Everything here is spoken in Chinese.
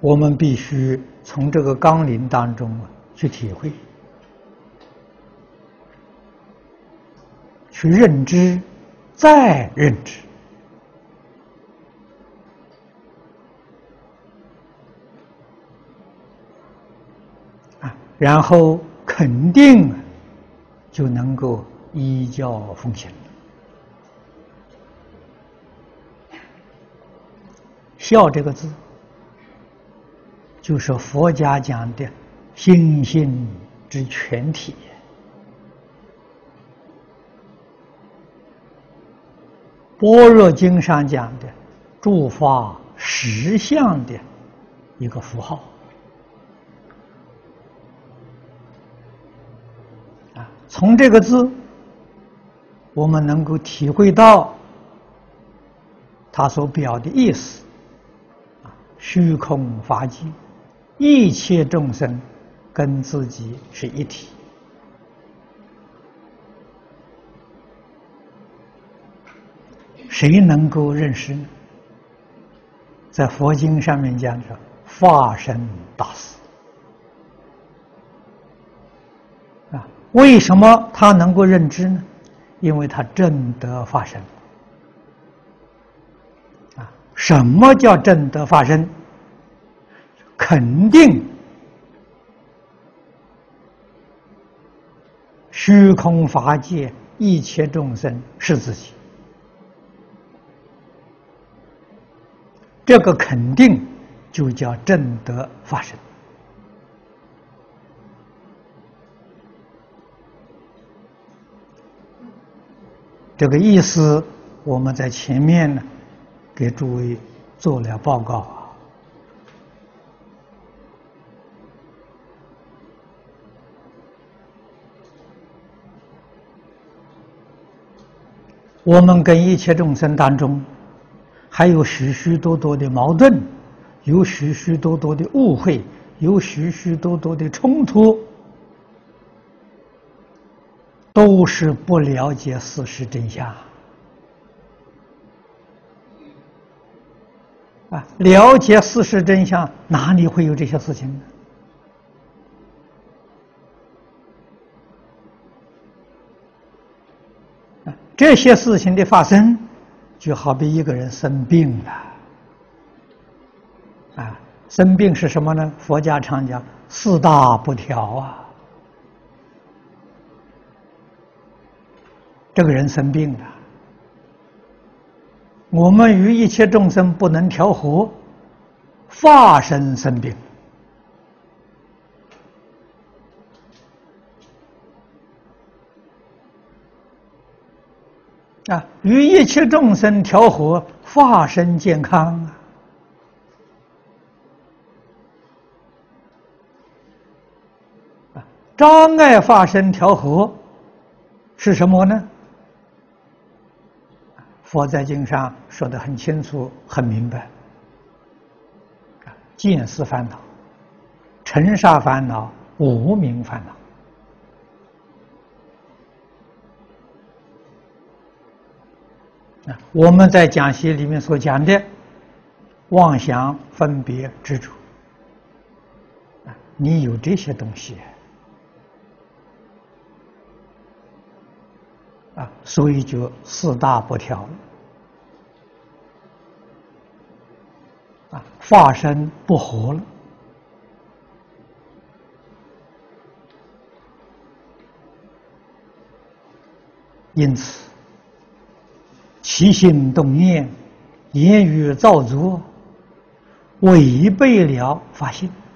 我们必须从这个纲领当中去体会、去认知、再认知。然后肯定就能够依教奉行。孝这个字，就是佛家讲的心性之全体，般若经上讲的诸法实相的一个符号。从这个字，我们能够体会到它所表的意思：虚空法界，一切众生跟自己是一体。谁能够认识呢？在佛经上面讲的法身大士。为什么他能够认知呢？因为他证得法身。什么叫证得法身？肯定虚空法界一切众生是自己，这个肯定就叫证得法身。这个意思，我们在前面呢，给诸位做了报告啊。我们跟一切众生当中，还有许许多多的矛盾，有许许多多的误会，有许许多多的冲突。都是不了解事实真相了解事实真相，哪里会有这些事情呢？这些事情的发生，就好比一个人生病了生病是什么呢？佛家常讲四大不调这个人生病了，我们与一切众生不能调和，法身生病与一切众生调和，法身健康障碍法身调和是什么呢？佛在经上说得很清楚、很明白。见思烦恼、尘沙烦恼、无明烦恼。我们在讲习里面所讲的妄想、分别、执着，你有这些东西所以就四大不调了法身不活了。因此起心动念、言语造作，违背了法性